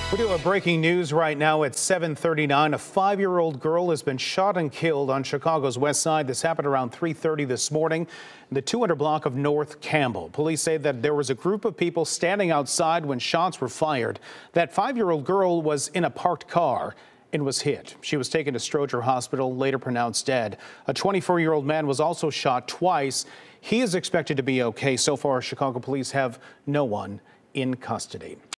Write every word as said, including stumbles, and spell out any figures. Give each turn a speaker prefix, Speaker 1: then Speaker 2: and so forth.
Speaker 1: We do have breaking news right now at seven thirty-nine. A five-year-old girl has been shot and killed on Chicago's west side. This happened around three thirty this morning in the two hundred block of North Campbell. Police say that there was a group of people standing outside when shots were fired. That five-year-old girl was in a parked car and was hit. She was taken to Stroger Hospital, later pronounced dead. A twenty-four-year-old man was also shot twice. He is expected to be okay. So far, Chicago police have no one in custody.